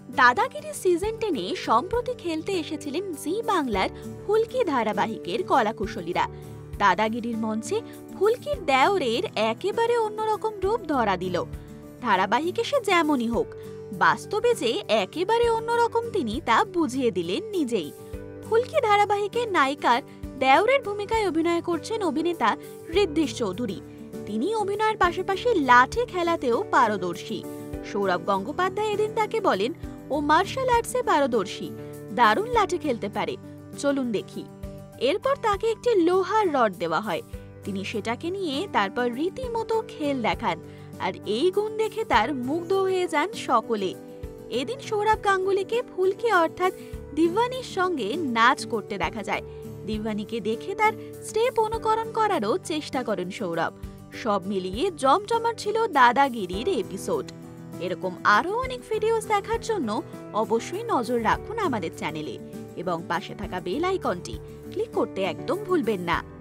দাদাগিরি season 10-এ সম্প্রতি খেলতে এসেছিলেন জি বাংলার ফুলকি ধারাবাহিকের কলাকুশলীরা। দাদাগিরির মঞ্চে ফুলকির দেওরের একেবারে অন্যরকম রূপ ধরা দিল। ধারাবাহিকে সে যেমনই হোক, বাস্তবে যে একেবারে অন্যরকম তিনি তা বুঝিয়ে দিলেন নিজেই। ফুলকি ধারাবাহিকের নায়িকার দেওরের ভূমিকায় অভিনয় করছেন অভিনেতা ঋদ্ধেশ চৌধুরী। তিনি অভিনয়ের পাশাপাশি লাঠি খেলাতেও পারদর্শী। সৌরভ গঙ্গোপাধ্যায় এদিন তাকে বলেন, ও মার্শাল আর্টসে পারদর্শী, দারুণ লাঠি খেলতে পারে, চলুন দেখি। এরপর তাকে একটি লোহার রড দেওয়া হয়, তিনি সেটাকে নিয়ে তারপর রীতিমতো খেল দেখান, আর এই গুণ দেখে তার মুগ্ধ হয়ে যান সকলে। এদিন সৌরভ গাঙ্গুলিকে ফুলকি অর্থাৎ দিব্যানীর সঙ্গে নাচ করতে দেখা যায়। দিব্যানীকে দেখে তার স্টেপ অনুকরণ করারও চেষ্টা করেন সৌরভ। সব মিলিয়ে জমজমাট ছিল দাদাগিরির এপিসোড। এরকম আরো অনেক ভিডিওস দেখার জন্য অবশ্যই নজর রাখুন আমাদের চ্যানেলে এবং পাশে থাকা বেল আইকনটি ক্লিক করতে একদম ভুলবেন না।